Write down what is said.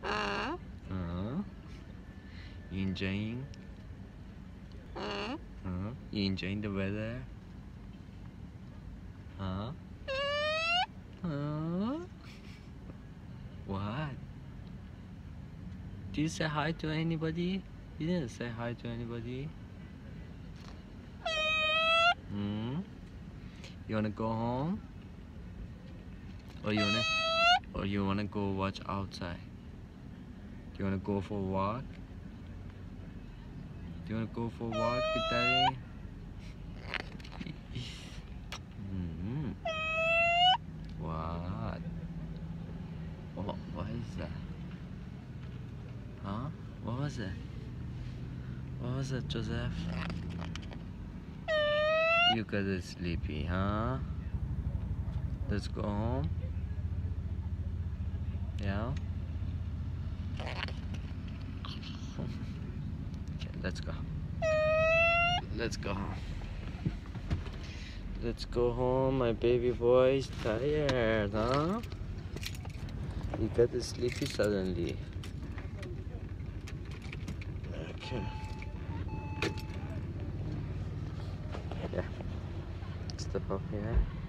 Uh, you enjoying? You enjoying the weather? Huh? What? Did you say hi to anybody? You didn't say hi to anybody. You wanna go home? Or you wanna go watch outside? Do you wanna go for a walk? Do you wanna go for a walk with Daddy? What? What is that? Huh? What was it? What was it, Joseph? You got sleepy, huh? Let's go home. Yeah? Okay, let's go. Let's go home. Let's go home. My baby boy is tired, huh? You got sleepy suddenly. Okay. Yeah. Step up here.